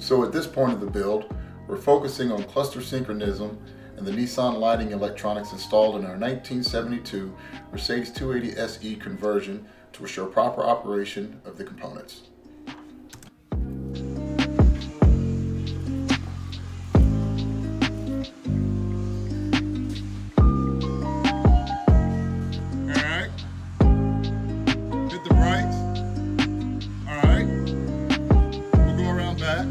So at this point of the build, we're focusing on cluster synchronism and the Nissan lighting electronics installed in our 1972 Mercedes 280 SE conversion to assure proper operation of the components. Alright. Hit the brakes. Alright. We'll go around back.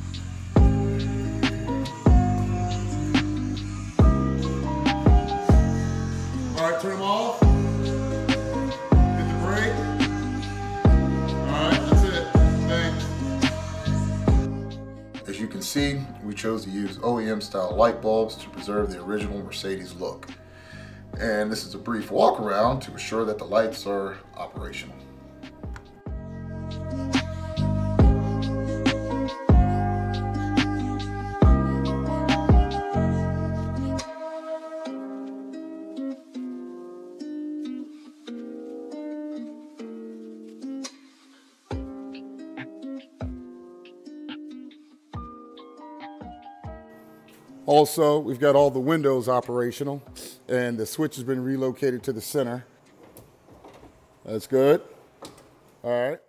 Alright, turn them off. Hit the brake. Alright, that's it. Thanks. As you can see, we chose to use OEM style light bulbs to preserve the original Mercedes look. And this is a brief walk around to assure that the lights are operational. Also, we've got all the windows operational and the switch has been relocated to the center. That's good. All right.